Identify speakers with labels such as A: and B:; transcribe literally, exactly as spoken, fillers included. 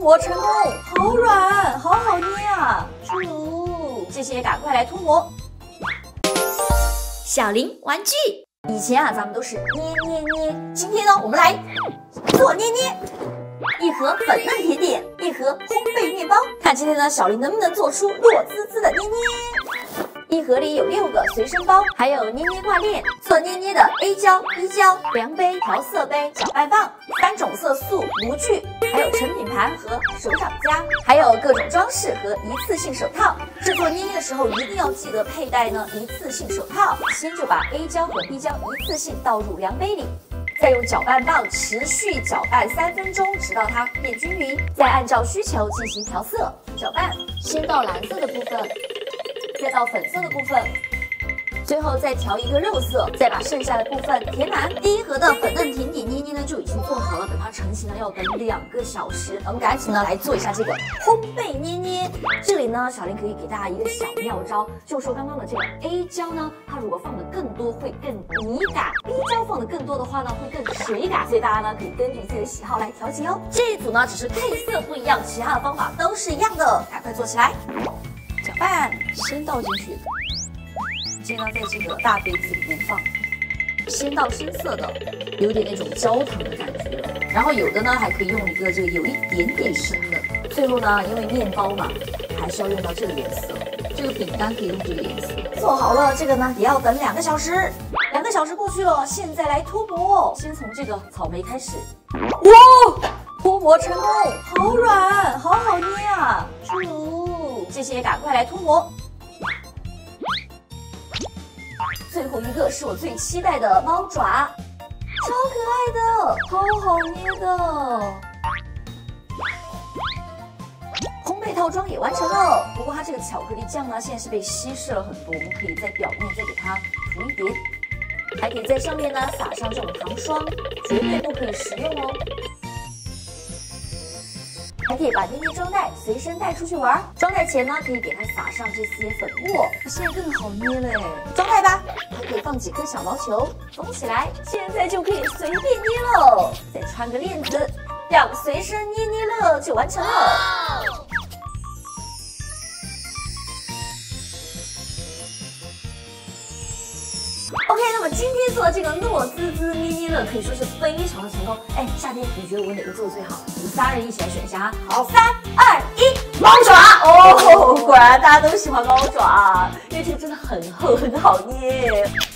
A: 模成功，好软，好好捏啊！出，谢谢，赶快来脱模。小林玩具，以前啊，咱们都是捏捏捏，今天呢，我们来做捏捏。一盒粉嫩甜点，一盒烘焙面包，看今天呢，小林能不能做出糯滋滋的捏捏。一盒里有六个随身包，还有捏捏挂链，做捏捏的 A 胶、B 胶、量杯、调色杯、搅拌棒、三种色素、炉具，还有成品盘和手掌夹，还有各种装饰和一次性手套。制作捏捏的时候一定要记得佩戴呢一次性手套。先就把 A 胶和 B 胶一次性倒入量杯里。再用搅拌棒持续搅拌三分钟，直到它变均匀，再按照需求进行调色搅拌。先倒蓝色的部分，再倒粉色的部分，最后再调一个肉色，再把剩下的部分填满。第一盒的粉嫩甜点捏捏呢就已经做好了，等它成型呢要等两个小时。我们赶紧呢来做一下这个烘焙捏捏。这里呢，小林可以给大家一个小妙招，就说刚刚的这个 A 胶呢，它如果放的更多会更泥感 ，B 胶放的更多的话呢会更水感，所以大家呢可以根据自己的喜好来调节哦。这一组呢只是配色不一样，其他的方法都是一样的，赶快做起来。搅拌，先倒进去。先呢，在这个大杯子里面放，先倒深色的，有点那种焦糖的感觉了。然后有的呢，还可以用一个这个有一点点深的。最后呢，因为面包嘛，还是要用到这个颜色。这个饼干可以用这个颜色。做好了，这个呢也要等两个小时。两个小时过去了，现在来脱模。先从这个草莓开始。哇，脱模成功，好软，好好捏啊！出，谢谢，赶快来脱模。最后一个是我最期待的猫爪，超可爱的，好好捏的。烘焙套装也完成了，不过它这个巧克力酱呢，现在是被稀释了很多，我们可以在表面再给它涂一点，还可以在上面呢撒上这种糖霜，绝对不可以食用哦。还可以把捏捏装袋随身带出去玩，装袋前呢可以给它撒上这些粉末，现在更好捏了哎！装袋吧，还可以放几颗小毛球，封起来，现在就可以随便捏喽。再穿个链子，让随身捏捏乐就完成了。OK， 那么今天做的这个糯滋滋捏捏乐可以说是非常的成功。哎，夏天你觉得我哪个做的最好？我们仨人一起来选一下啊！好，三二一，猫爪！哦，果然大家都喜欢猫爪，因为这个真的很厚，很好捏。